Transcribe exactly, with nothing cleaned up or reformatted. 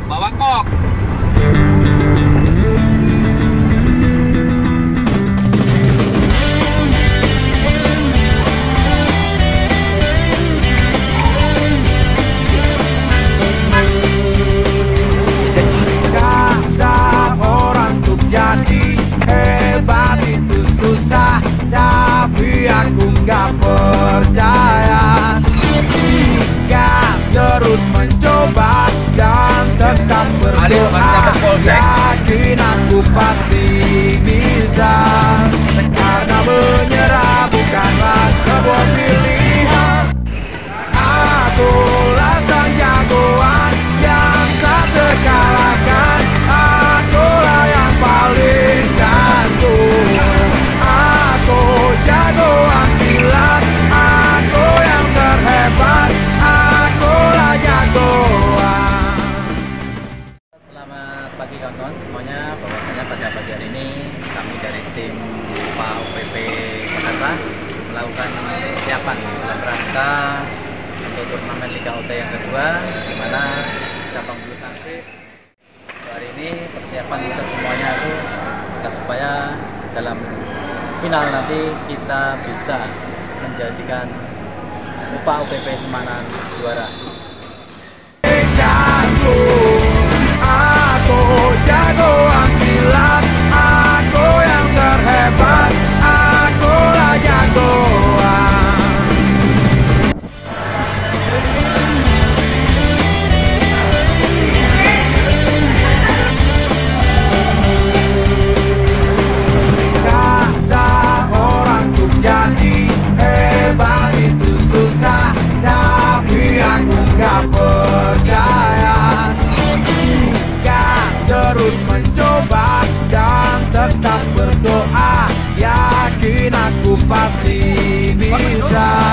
bawa kok. Kata orang untuk jadi hebat itu susah, tapi aku nggak percaya. Jika terus mencoba dan tetap berdoa, yakin aku pasti bisa. Karena menyerah bukanlah sebuah pilihan. Akulah sang jagoan yang tak terkalahkan. Akulah yang paling tangguh. Aku jagoan silat, aku yang terhebat. Akulah jagoan. Selamat pagi kawan-kawan semuanya. Bahwasanya pada pagi hari ini kami dari tim P A U P P Jakarta melakukan persiapan dalam rangka untuk turnamen Liga U T yang kedua, di mana cabang bulu tangkis. Hari ini persiapan kita semuanya itu kita supaya dalam final nanti kita bisa menjadikan U P A U P P Semanan juara. Aku jagoan silat, aku yang terhebat, akulah jagoan. Kata orang untuk jadi hebat itu susah, tapi aku nggak percaya. Jika terus mencoba dan tetap berdoa, yakin aku pasti bisa.